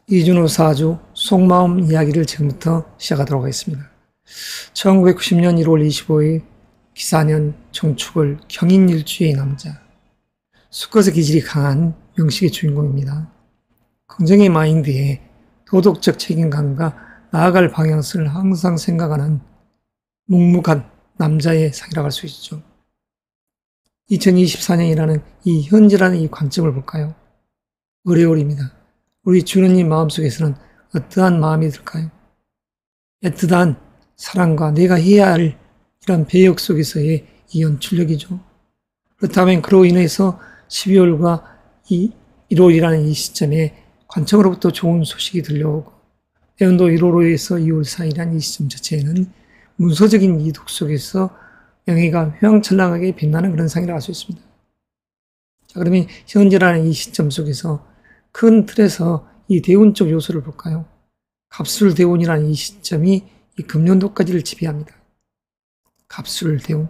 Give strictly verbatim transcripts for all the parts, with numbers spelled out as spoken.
이준호 사주 속마음 이야기를 지금부터 시작하도록 하겠습니다. 천구백구십 년 일월 이십오일 기사년 정축을 경인일주의 남자, 수컷의 기질이 강한 명식의 주인공입니다. 긍정의 마인드에 도덕적 책임감과 나아갈 방향성을 항상 생각하는 묵묵한 남자의 상이라고 할 수 있죠. 이천이십사 년이라는 이 현재라는 이 관점을 볼까요? 의뢰월입니다. 우리 주님님 마음속에서는 어떠한 마음이 들까요? 애틋한 사랑과 내가 해야 할 이런 배역 속에서의 이 연출력이죠. 그렇다면 그로 인해서 십이월과 이 일월이라는 이 시점에 관청으로부터 좋은 소식이 들려오고, 내년도 일월에서 이월 사이라는 이 시점 자체에는 문서적인 이득 속에서 명예가 휘황찬란하게 빛나는 그런 상이라고 할 수 있습니다. 자, 그러면 현재라는 이 시점 속에서 큰 틀에서 이 대운적 요소를 볼까요? 갑술대운이라는 이 시점이 이 금년도까지를 지배합니다. 갑술대운.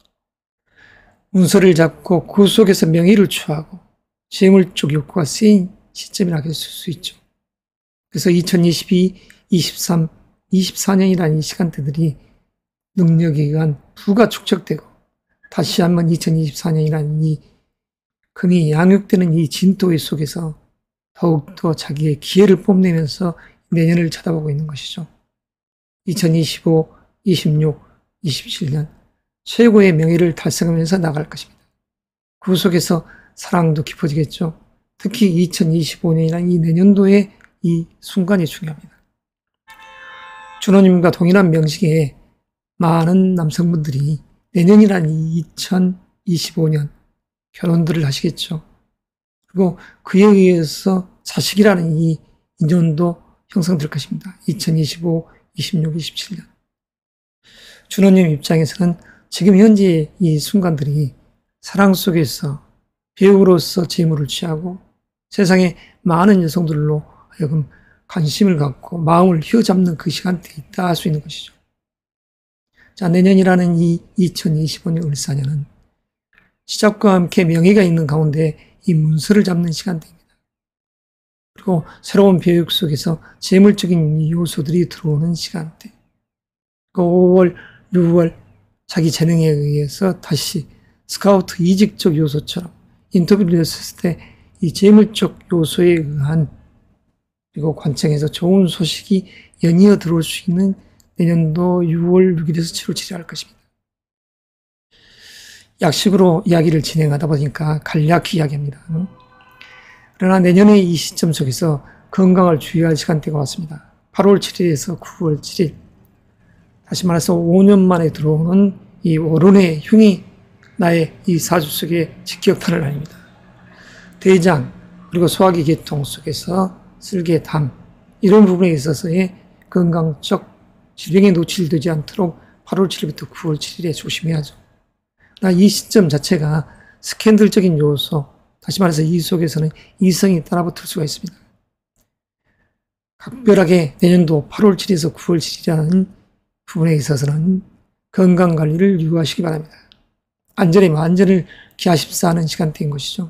문서를 잡고 그 속에서 명예를 추구하고 재물적 욕구가 쓰인 시점이라고 할 수 있죠. 그래서 이천이십이, 이십삼, 이십사 년이라는 이 시간대들이 능력에 의한 부가 축적되고, 다시 한번 이천이십사 년이라는 이 금이 양육되는 이 진토의 속에서 더욱더 자기의 기회를 뽐내면서 내년을 쳐다보고 있는 것이죠. 이천이십오, 이십육, 이십칠 년 최고의 명예를 달성하면서 나갈 것입니다. 그 속에서 사랑도 깊어지겠죠. 특히 이천이십오 년이라는 이 내년도의 이 순간이 중요합니다. 준호님과 동일한 명식에 많은 남성분들이 내년이라는 이 이천이십오 년 결혼들을 하시겠죠. 그리고 그에 의해서 자식이라는 이 인연도 형성될 것입니다. 이천이십오, 이십육, 이십칠 년. 준호님 입장에서는 지금 현재 이 순간들이 사랑 속에서 배우로서 재물을 취하고 세상에 많은 여성들로 하여금 관심을 갖고 마음을 휘어잡는 그 시간대에 있다 할 수 있는 것이죠. 자, 내년이라는 이 이천이십오 년 을사년은 시작과 함께 명예가 있는 가운데 이 문서를 잡는 시간대입니다. 그리고 새로운 배역 속에서 재물적인 요소들이 들어오는 시간대. 그 오월, 유월 자기 재능에 의해서 다시 스카우트 이직적 요소처럼 인터뷰를 했을 때 이 재물적 요소에 의한, 그리고 관청에서 좋은 소식이 연이어 들어올 수 있는 내년도 유월 육일에서 칠월 칠일 할 것입니다. 약식으로 이야기를 진행하다 보니까 간략히 이야기합니다. 그러나 내년의 이 시점 속에서 건강을 주의할 시간대가 왔습니다. 팔월 칠일에서 구월 칠일. 다시 말해서 오 년 만에 들어오는 이 월운의 흉이 나의 이 사주 속에 직격탄을 날립니다. 대장, 그리고 소화기 계통 속에서 쓸개, 담, 이런 부분에 있어서의 건강적 질병에 노출되지 않도록 팔월 칠일부터 구월 칠일에 조심해야죠. 이 시점 자체가 스캔들적인 요소, 다시 말해서 이 속에서는 이성이 따라붙을 수가 있습니다. 각별하게 내년도 팔월 칠일에서 구월 칠일이라는 부분에 있어서는 건강관리를 유의하시기 바랍니다. 안전에 만전을 기하십사하는 시간대인 것이죠.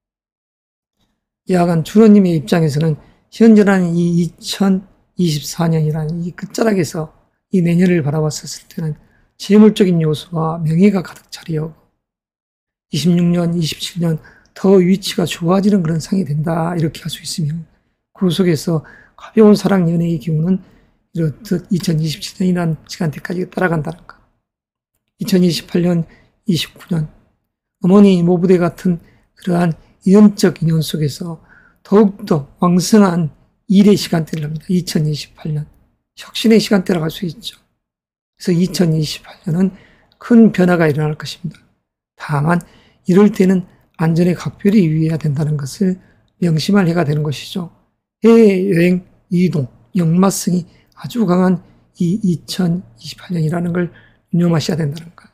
이하간 준호님의 입장에서는 현재라는 이 이천이십사 년이라는 이 끝자락에서 이 내년을 바라봤었을 때는 재물적인 요소와 명예가 가득 차려오고 이십육 년, 이십칠 년 더 위치가 좋아지는 그런 상이 된다, 이렇게 할 수 있으며, 그 속에서 가벼운 사랑 연애의 기운은 이렇듯 이천이십칠 년이라는 시간대까지 따라간다는 것. 이천이십팔 년, 이십구 년 어머니 모부대 같은 그러한 인연적 인연 속에서 더욱더 왕성한 일의 시간대를 합니다. 이천이십팔 년 혁신의 시간대라고 할 수 있죠. 그래서 이천이십팔 년은 큰 변화가 일어날 것입니다. 다만 이럴 때는 안전에 각별히 유의해야 된다는 것을 명심할 해가 되는 것이죠. 해외 여행, 이동, 역마성이 아주 강한 이 이천이십팔 년이라는 걸 유념하셔야 된다는 것.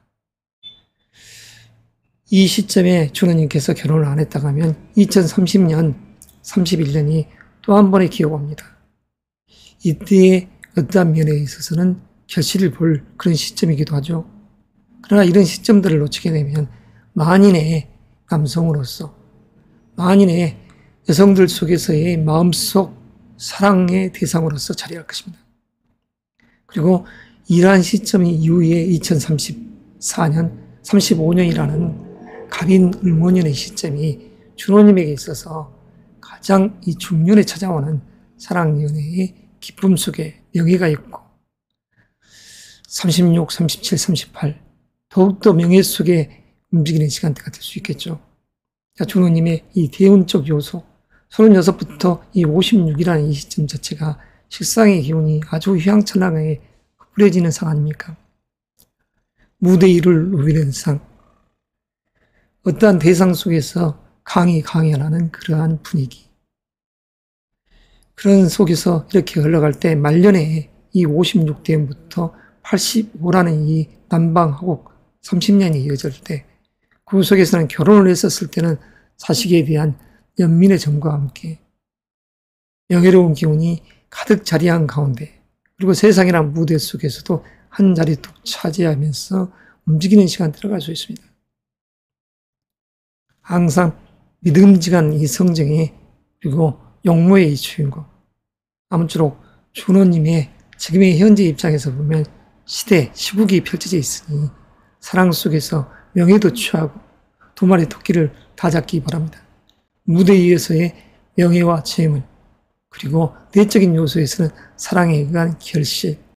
이 시점에 준호님께서 결혼을 안 했다고 하면 이천삼십 년, 삼십일 년이 또 한 번의 기회가 옵니다. 이때의 어떠한 면에 있어서는 결실을 볼 그런 시점이기도 하죠. 그러나 이런 시점들을 놓치게 되면 만인의 남성으로서, 만인의 여성들 속에서의 마음속 사랑의 대상으로서 자리할 것입니다. 그리고 이러한 시점이 이후에 이천삼십사 년, 삼십오 년이라는 갑인 을모년의 시점이 준호님에게 있어서 가장 이 중년에 찾아오는 사랑 연애의 기쁨 속에 명예가 있고, 삼십육, 삼십칠, 삼십팔 더욱더 명예 속에 움직이는 시간대가 될 수 있겠죠. 자, 준호님의 이 대운적 요소, 서른여섯부터 이 오십육이라는 이 시점 자체가 식상의 기운이 아주 휘황찬란하게 뿌려지는 상 아닙니까? 무대 위를 누비는 상, 어떠한 대상 속에서 강이 강연하는 그러한 분위기, 그런 속에서 이렇게 흘러갈 때 말년에 이 오십육 대운부터 팔십오라는 이 남방하고 삼십 년이 이어질 때, 그 속에서는 결혼을 했었을 때는 자식에 대한 연민의 정과 함께 명예로운 기운이 가득 자리한 가운데, 그리고 세상이란 무대 속에서도 한 자리 뚝 차지하면서 움직이는 시간 들어갈 수 있습니다. 항상 믿음직한 이 성정에, 그리고 용모의 이 주인공, 아무쪼록 준호님의 지금의 현재 입장에서 보면 시대, 시국이 펼쳐져 있으니 사랑 속에서 명예도 취하고 두 마리 토끼를 다 잡기 바랍니다. 무대 위에서의 명예와 재물, 그리고 내적인 요소에서는 사랑에 의한 결실,